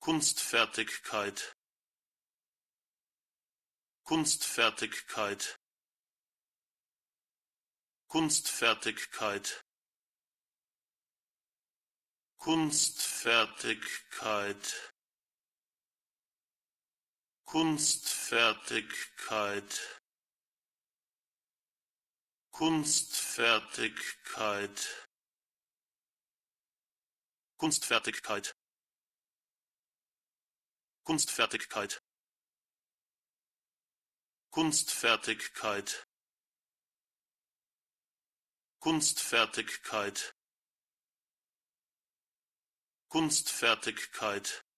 Kunstfertigkeit, Kunstfertigkeit, Kunstfertigkeit, Kunstfertigkeit, Kunstfertigkeit, Kunstfertigkeit, Kunstfertigkeit, Kunstfertigkeit, Kunstfertigkeit, Kunstfertigkeit, Kunstfertigkeit,